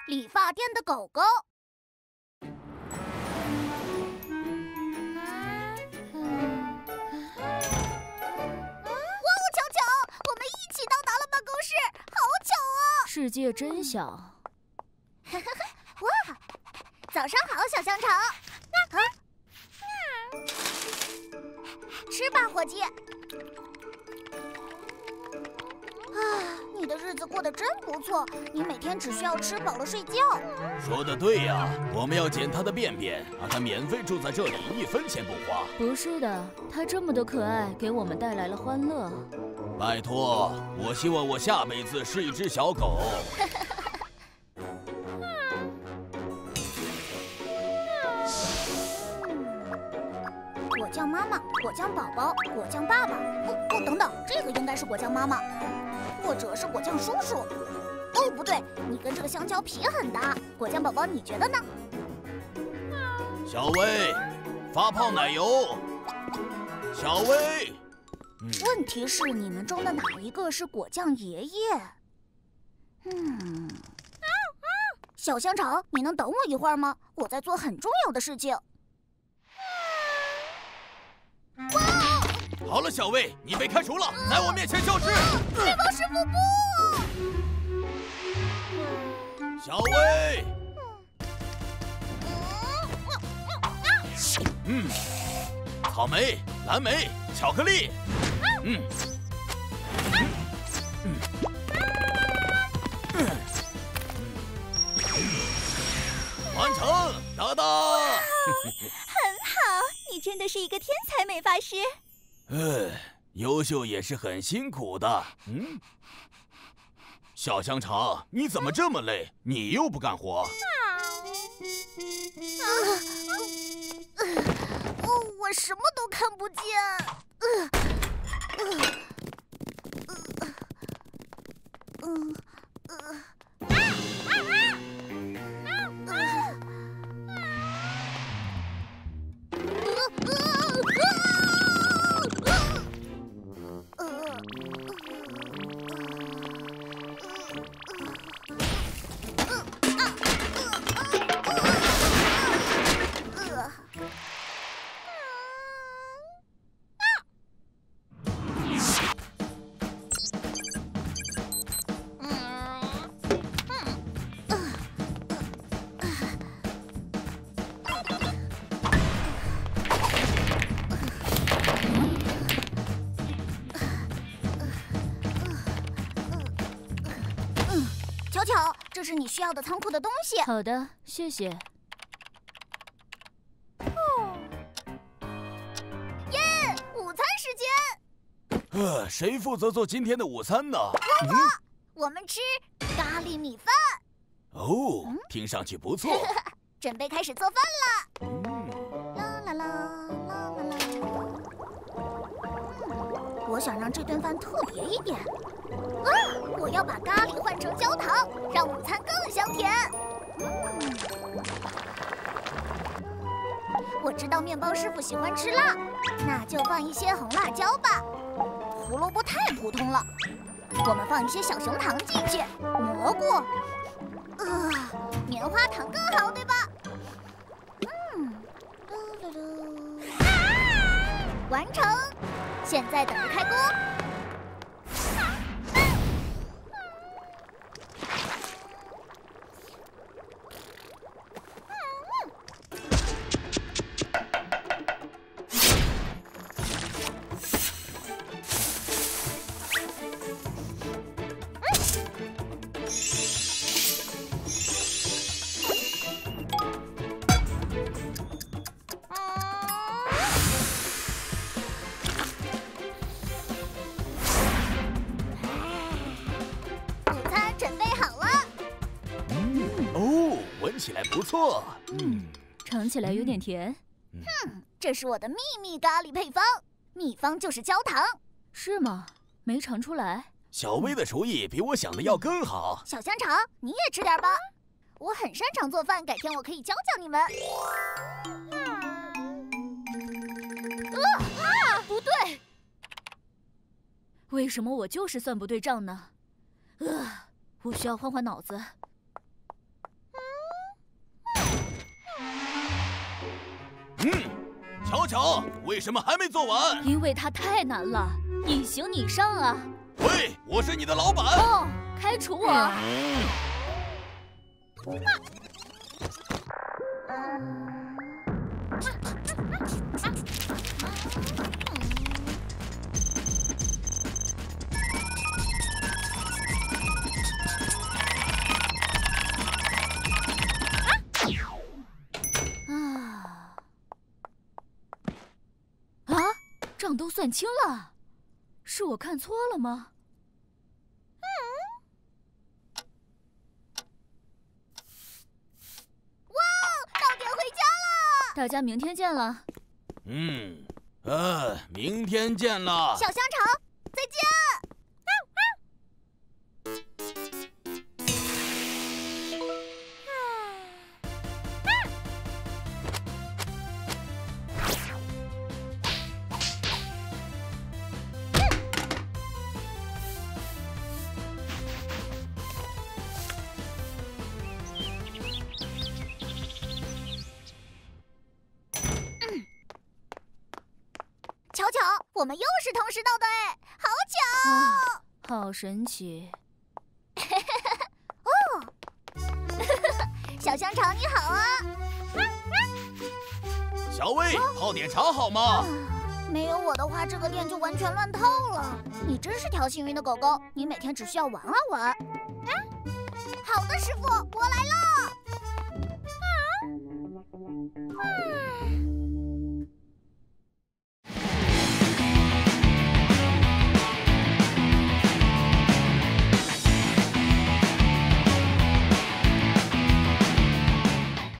理发店的狗狗。巧巧，我们一起到达了办公室，好巧啊！ 世界真小。 哇，早上好，小香肠。吃吧，伙计。你的日子过得真不错，你每天只需要吃饱了睡觉。 说得对呀，我们要捡它的便便，让它免费住在这里，1分钱不花。 不是的，它这么的可爱，给我们带来了欢乐。 拜托，我希望我下辈子是一只小狗。 果酱妈妈，果酱宝宝，果酱爸爸。等等，这个应该是果酱妈妈，或者是果酱叔叔。哦，不对，你跟这个香蕉皮很搭。果酱宝宝，你觉得呢？ 小薇，发泡奶油。小薇。 问题是你们中的哪一个是果酱爷爷？小香肠，你能等我一会儿吗？我在做很重要的事情。 好了，小薇，你被开除了，在我面前消失。 面包师傅不！ 小薇。草莓、蓝莓、巧克力。完成，哒哒。 很好，你真的是一个天才美发师。 优秀也是很辛苦的。小香肠，你怎么这么累？你又不干活？ 我什么都看不见。巧巧，这是你需要的仓库的东西。 好的，谢谢。 耶，午餐时间。 谁负责做今天的午餐呢？ 我们吃咖喱米饭。 哦，听上去不错。 准备开始做饭了。啦啦啦啦啦啦。我想让这顿饭特别一点。我要把咖喱换成焦糖，让午餐更香甜。我知道面包师傅喜欢吃辣，那就放一些红辣椒吧。胡萝卜太普通了，我们放一些小熊糖进去，蘑菇，棉花糖更好，对吧？完成，现在等着开锅。 起来不错。 尝起来有点甜。 这是我的秘密咖喱配方，秘方就是焦糖。 是吗？没尝出来。 小薇的厨艺比我想的要更好。 小香肠，你也吃点吧。我很擅长做饭，改天我可以教教你们。 不对，为什么我就是算不对账呢？我需要换换脑子。 巧巧，为什么还没做完？ 因为它太难了，你行你上啊！ 喂，我是你的老板。 哦，开除我！账都算清了，是我看错了吗？ 哇，到点回家了！ 大家明天见了。 明天见了。 小香肠，再见。巧巧，我们又是同时到的哎，好巧！ 好神奇。 小香肠你好啊。 小薇，泡点茶好吗？ 没有我的话，这个店就完全乱透了。你真是条幸运的狗狗，你每天只需要玩啊玩。好的，师傅，我来了。